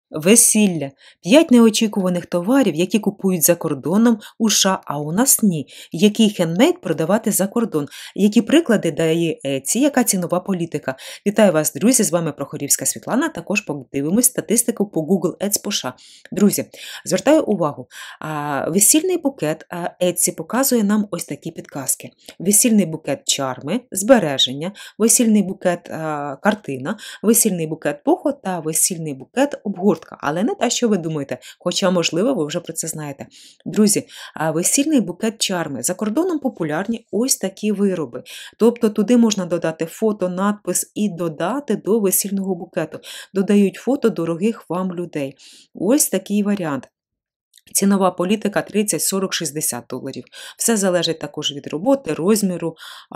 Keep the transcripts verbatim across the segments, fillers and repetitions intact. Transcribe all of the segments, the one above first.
Весілля. П'ять неочікуваних товарів, які купують за кордоном у США, а у нас ні. Який хендмейд продавати за кордон? Які приклади дає Etsy? Яка цінова політика? Вітаю вас, друзі! З вами Прохорівська Світлана. Також подивимось статистику по Google Ads по США. Друзі, звертаю увагу. Весільний букет Etsy показує нам ось такі підказки. Весільний букет чарми, збереження, весільний букет картина, весільний букет похо та весільний букет обгортка. Але не те, що ви думаєте, хоча, можливо, ви вже про це знаєте. Друзі, весільний букет чарми. За кордоном популярні ось такі вироби. Тобто туди можна додати фото, надпис і додати до весільного букету. Додають фото дорогих вам людей. Ось такий варіант. Цінова політика тридцять, сорок, шістдесят доларів. Все залежить також від роботи, розміру.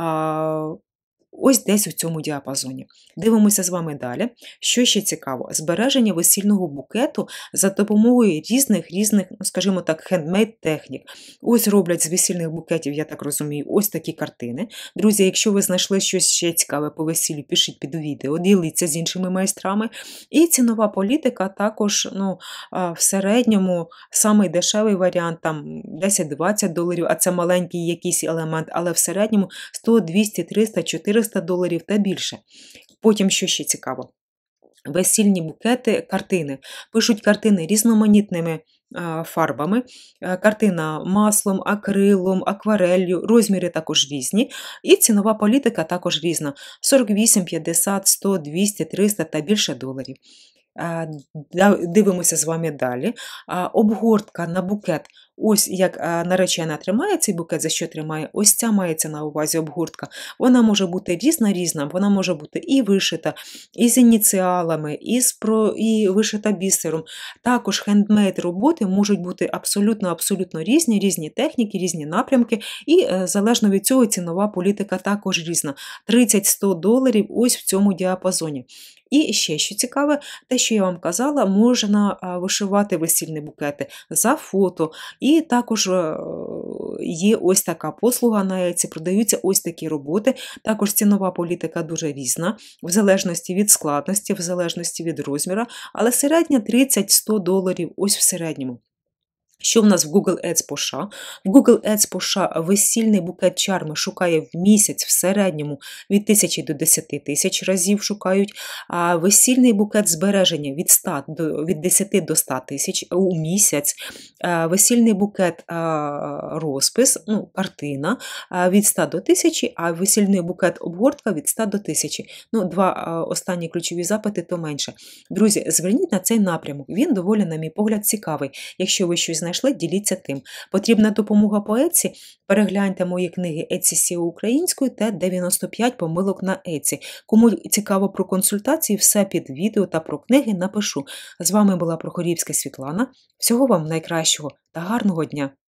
Ось десь у цьому діапазоні. Дивимося з вами далі. Що ще цікаво? Збереження весільного букету за допомогою різних, різних, скажімо так, хендмейд-технік. Ось роблять з весільних букетів, я так розумію, ось такі картини. Друзі, якщо ви знайшли щось ще цікаве по весіллю, пишіть під відео, діліться з іншими майстрами. І цінова політика також, ну, в середньому, самий дешевий варіант, там десять-двадцять доларів, а це маленький якийсь елемент, але в середньому сто, двісті, триста, чотириста доларів та більше. Потім, що ще цікаво, весільні букети, картини. Пишуть картини різноманітними фарбами, картина маслом, акрилом, аквареллю, розміри також різні, і цінова політика також різна. сорок вісім, п'ятдесят, сто, двісті, триста та більше доларів. Дивимося з вами далі. Обгортка на букет. Ось як наречена тримає цей букет, за що тримає, ось ця мається на увазі обгортка. Вона може бути різна-різна, вона може бути і вишита, і з ініціалами, і, з про... і вишита бісером. Також хендмейд роботи можуть бути абсолютно-абсолютно різні, різні техніки, різні напрямки, і залежно від цього цінова політика також різна. тридцять-сто доларів ось в цьому діапазоні. І ще, що цікаве, те, що я вам казала, можна вишивати весільні букети за фото. І також є ось така послуга на Etsy, продаються ось такі роботи. Також цінова політика дуже різна, в залежності від складності, в залежності від розміру, але середня тридцять-сто доларів ось в середньому. Що в нас в Google Ads по США? В Google Ads по США весільний букет чарми шукає в місяць в середньому від тисячі до десяти тисяч разів шукають, а весільний букет збереження від, ста до, від десяти до ста тисяч у місяць, а весільний букет а, розпис, ну, картина а, від ста до тисячі, а весільний букет обгортка від ста до тисячі. Ну, два а, останні ключові запити, то менше. Друзі, зверніть на цей напрямок, він доволі, на мій погляд, цікавий. Якщо ви щось знайшли, діліться тим. Потрібна допомога по Etsy? Перегляньте мої книги Etsy сео українською та дев'яносто п'ять помилок на Etsy. Кому цікаво про консультації, все під відео та про книги напишу. З вами була Прохорівська Світлана. Всього вам найкращого та гарного дня!